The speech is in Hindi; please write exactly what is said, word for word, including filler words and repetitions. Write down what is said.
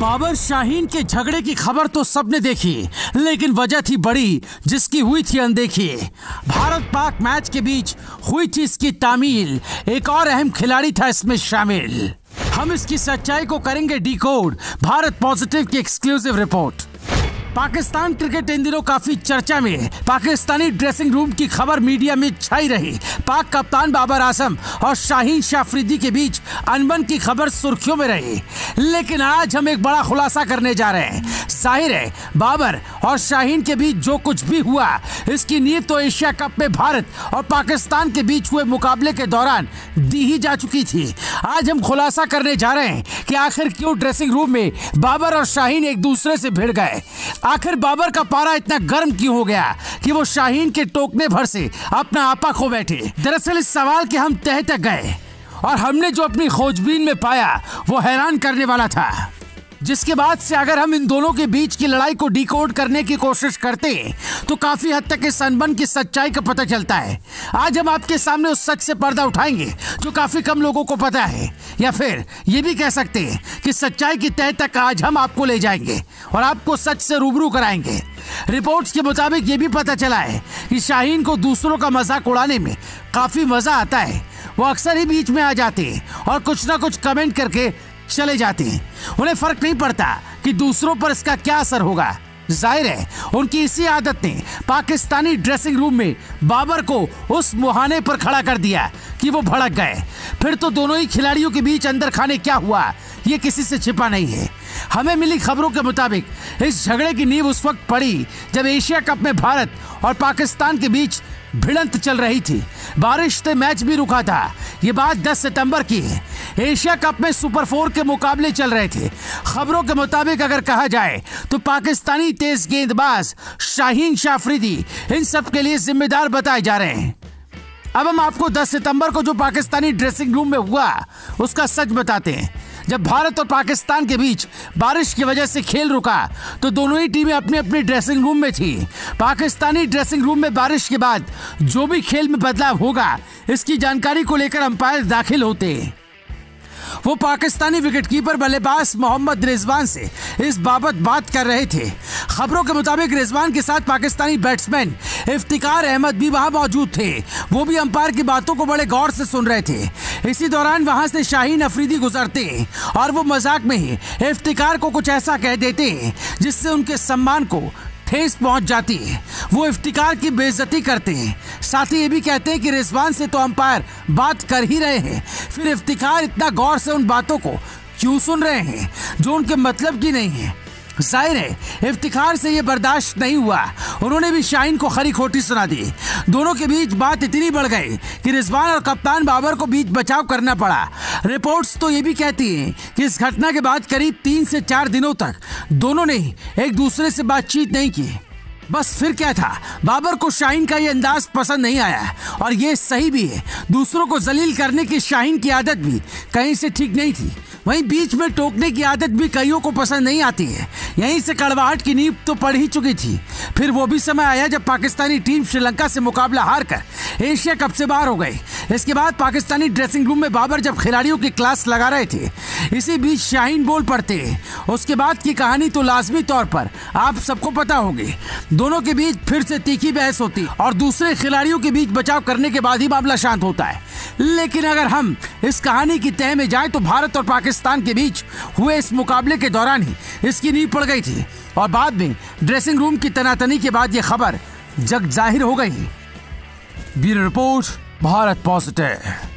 बाबर शाहीन के झगड़े की खबर तो सबने देखी, लेकिन वजह थी बड़ी जिसकी हुई थी अनदेखी। भारत पाक मैच के बीच हुई थी इसकी तामील, एक और अहम खिलाड़ी था इसमें शामिल। हम इसकी सच्चाई को करेंगे डिकोड। भारत पॉजिटिव की एक्सक्लूसिव रिपोर्ट। पाकिस्तान क्रिकेट इन दिनों काफी चर्चा में। पाकिस्तानी ड्रेसिंग रूम की खबर मीडिया में छाई रही। पाक कप्तान बाबर आजम और शाहीन शाह अफरीदी के बीच अनबन की खबर सुर्खियों में रही। लेकिन आज हम एक बड़ा खुलासा करने जा रहे हैं। जाहिर है बाबर और शाहीन के बीच जो कुछ भी हुआ, इसकी नींव तो एशिया कप में भारत और पाकिस्तान के बीच हुए मुकाबले के दौरान दी ही जा चुकी थी। आज हम खुलासा करने जा रहे हैं कि आखिर क्यों ड्रेसिंग रूम में बाबर और शाहीन एक दूसरे से भिड़ गए। आखिर बाबर का पारा इतना गर्म क्यों हो गया कि वो शाहीन के टोकने भर से अपना आपा खो बैठे। दरअसल इस सवाल के हम तह तक गए और हमने जो अपनी खोजबीन में पाया वो हैरान करने वाला था, जिसके बाद से अगर हम इन दोनों के बीच की लड़ाई को डिकोड करने की कोशिश करते हैं तो काफी हद तक इस अनबन की सच्चाई का पता चलता है। आज हम आपके सामने उस सच से पर्दा उठाएंगे जो काफी कम लोगों को पता है, या फिर ये भी कह सकते हैं कि सच्चाई की तह तक आज हम आपको ले जाएंगे और आपको सच से रूबरू कराएंगे। रिपोर्ट्स के मुताबिक ये भी पता चला है कि शाहीन को दूसरों का मजाक उड़ाने में काफी मजा आता है। वो अक्सर ही बीच में आ जाते हैं और कुछ ना कुछ कमेंट करके चले जाते हैं। उन्हें फर्क नहीं पड़ता कि दूसरों पर इसका क्या असर होगा। जाहिर है उनकी इसी आदत ने पाकिस्तानी ड्रेसिंग रूम में बाबर को उस मुहाने पर खड़ा कर दिया कि वो भड़क गए। फिर तो दोनों ही खिलाड़ियों के बीच अंदर खाने क्या हुआ ये किसी से छिपा नहीं है। हमें मिली खबरों के मुताबिक इस झगड़े की नींव उस वक्त पड़ी जब एशिया कप में भारत और पाकिस्तान के बीच भिड़ंत चल रही थी। बारिश से मैच भी रुका था। ये बात दस सितंबर की है। एशिया कप में सुपर फोर के मुकाबले चल रहे थे। खबरों के मुताबिक अगर कहा जाए तो पाकिस्तानी तेज गेंदबाज शाहीन शाह अफरीदी इन सब के लिए जिम्मेदार बताए जा रहे हैं। अब हम आपको दस सितंबर को जो पाकिस्तानी ड्रेसिंग रूम में हुआ उसका सच बताते हैं। जब भारत और पाकिस्तान के बीच बारिश की वजह से खेल रुका तो दोनों ही टीमें अपने अपने ड्रेसिंग रूम में थी। पाकिस्तानी ड्रेसिंग रूम में बारिश के बाद जो भी खेल में बदलाव होगा इसकी जानकारी को लेकर अंपायर दाखिल होते। वो पाकिस्तानी विकेटकीपर बल्लेबाज मोहम्मद रिजवान से इस बाबत बात कर रहे थे। खबरों के मुताबिक रिजवान के साथ पाकिस्तानी बैट्समैन इफ्तिकार अहमद भी वहां मौजूद थे। वो भी अंपायर की बातों को बड़े गौर से सुन रहे थे। इसी दौरान वहां से शाहीन अफरीदी गुजरते और वो मजाक में ही इफ्तिकार को कुछ ऐसा कह देते जिससे उनके सम्मान को ठेस पहुंच जाती है। वो इफ्तिकार की बेइज्जती करते हैं। साथ ही ये भी कहते हैं कि रिजवान से तो अंपायर बात कर ही रहे हैं, फिर इफ्तिकार इतना गौर से उन बातों को क्यों सुन रहे हैं जो उनके मतलब की नहीं है। जाहिर है इफ्तिखार से ये बर्दाश्त नहीं हुआ। उन्होंने भी शाहीन को खरी खोटी सुना दी। दोनों के बीच बात इतनी बढ़ गई कि रिजवान और कप्तान बाबर को बीच बचाव करना पड़ा। रिपोर्ट्स तो ये भी कहती हैं कि इस घटना के बाद करीब तीन से चार दिनों तक दोनों ने एक दूसरे से बातचीत नहीं की। बस फिर क्या था, बाबर को शाहीन का ये अंदाज पसंद नहीं आया और ये सही भी है। दूसरों को जलील करने की शाहीन की आदत भी कहीं से ठीक नहीं थी। वहीं बीच में टोकने की आदत भी कईयों को पसंद नहीं आती है। यहीं से कड़वाहट की नींव तो पड़ ही चुकी थी। फिर वो भी समय आया जब पाकिस्तानी टीम श्रीलंका से मुकाबला हारकर एशिया कप से बाहर हो गई। इसके बाद पाकिस्तानी ड्रेसिंग रूम में बाबर जब खिलाड़ियों की क्लास लगा रहे थे, इसी बीच शाहीन बोल पड़ते। उसके बाद की कहानी तो लाजमी तौर पर आप सबको पता होगी। दोनों के बीच फिर से तीखी बहस होती और दूसरे खिलाड़ियों के बीच बचाव करने के बाद ही मामला शांत होता है। लेकिन अगर हम इस कहानी की तह में जाएं तो भारत और पाकिस्तान के बीच हुए इस मुकाबले के दौरान ही इसकी नींव पड़ गई थी और बाद में ड्रेसिंग रूम की तनातनी के बाद ये खबर जग जाहिर हो गई। Bureau report, Bharat positive.